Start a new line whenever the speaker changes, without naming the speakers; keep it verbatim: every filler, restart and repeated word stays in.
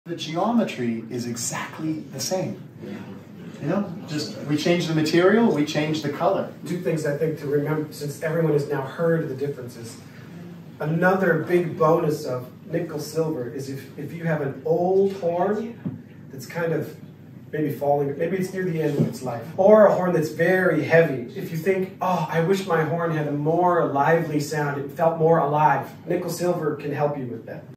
The geometry is exactly the same. You know, just we change the material, we change the color.
Two things I think to remember, since everyone has now heard the differences. Another big bonus of nickel silver is if, if you have an old horn that's kind of maybe falling, maybe it's near the end of its life, or a horn that's very heavy. If you think, oh, I wish my horn had a more lively sound, it felt more alive, nickel silver can help you with that.